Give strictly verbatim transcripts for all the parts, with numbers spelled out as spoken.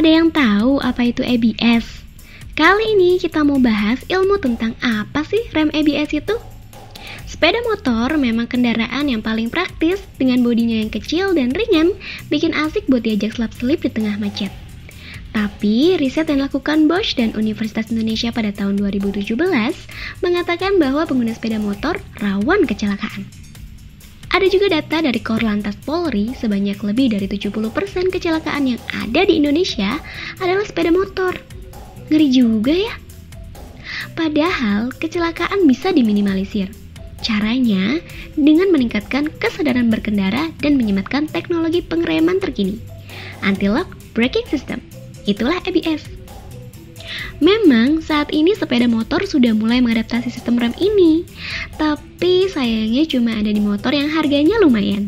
Ada yang tahu apa itu A B S? Kali ini kita mau bahas ilmu tentang apa sih rem A B S itu? Sepeda motor memang kendaraan yang paling praktis dengan bodinya yang kecil dan ringan, bikin asik buat diajak selap-selip di tengah macet. Tapi, riset yang dilakukan Bosch dan Universitas Indonesia pada tahun dua ribu tujuh belas mengatakan bahwa pengguna sepeda motor rawan kecelakaan. Ada juga data dari Korlantas Polri, sebanyak lebih dari tujuh puluh persen kecelakaan yang ada di Indonesia adalah sepeda motor. Ngeri juga ya. Padahal, kecelakaan bisa diminimalisir. Caranya dengan meningkatkan kesadaran berkendara dan menyematkan teknologi pengereman terkini. Anti-lock braking system. Itulah A B S. Memang saat ini sepeda motor sudah mulai mengadaptasi sistem rem ini, tapi sayangnya cuma ada di motor yang harganya lumayan.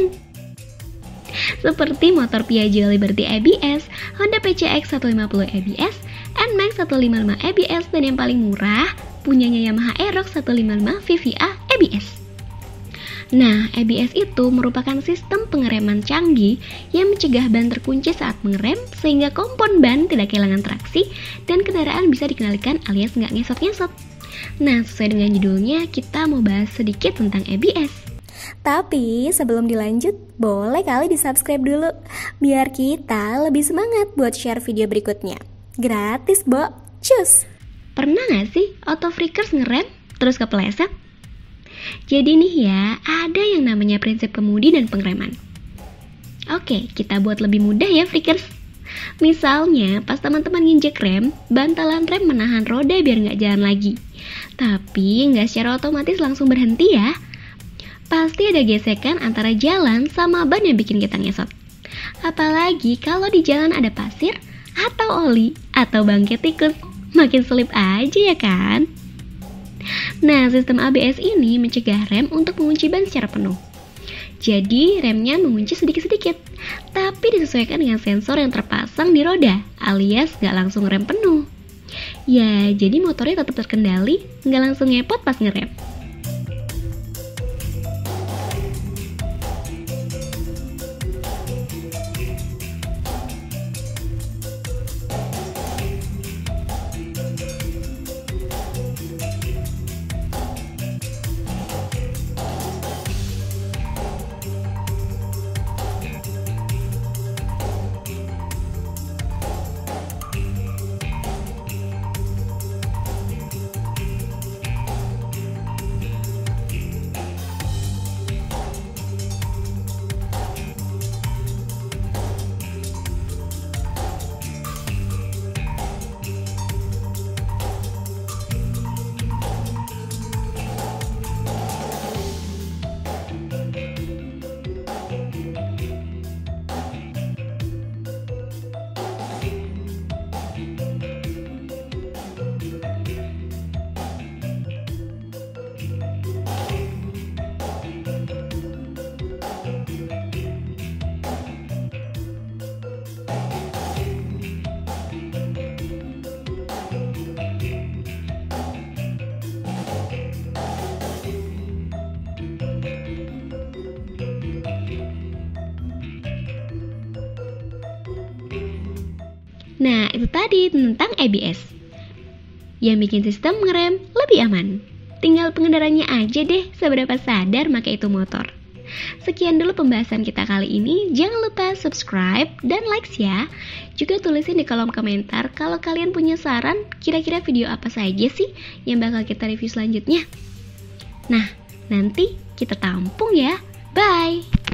Seperti motor Piaggio Liberty A B S, Honda P C X seratus lima puluh A B S, N MAX seratus lima puluh lima A B S, dan yang paling murah punyanya Yamaha Aerox seratus lima puluh lima V V A A B S. Nah, A B S itu merupakan sistem pengereman canggih yang mencegah ban terkunci saat mengerem sehingga kompon ban tidak kehilangan traksi dan kendaraan bisa dikendalikan alias nggak ngesot-ngesot. Nah, sesuai dengan judulnya, kita mau bahas sedikit tentang A B S. Tapi sebelum dilanjut, boleh kali di-subscribe dulu biar kita lebih semangat buat share video berikutnya. Gratis, Bo. Cus! Pernah gak sih auto freakers ngerem terus kepleset? Jadi nih ya, ada yang namanya prinsip kemudi dan pengereman. Oke, kita buat lebih mudah ya freakers. Misalnya, pas teman-teman nginjek rem, bantalan rem menahan roda biar nggak jalan lagi. Tapi nggak secara otomatis langsung berhenti ya. Pasti ada gesekan antara jalan sama ban yang bikin kita ngesot. Apalagi kalau di jalan ada pasir, atau oli, atau bangkai tikus. Makin selip aja ya kan? Nah, sistem A B S ini mencegah rem untuk mengunci ban secara penuh. Jadi, remnya mengunci sedikit-sedikit, tapi disesuaikan dengan sensor yang terpasang di roda, alias nggak langsung rem penuh. Ya, jadi motornya tetap terkendali, nggak langsung ngepot pas ngerem. Nah, itu tadi tentang A B S yang bikin sistem ngerem lebih aman. Tinggal pengendaranya aja deh seberapa sadar pakai itu motor. Sekian dulu pembahasan kita kali ini. Jangan lupa subscribe dan likes ya. Juga tulisin di kolom komentar kalau kalian punya saran kira-kira video apa saja sih yang bakal kita review selanjutnya. Nah, nanti kita tampung ya. Bye!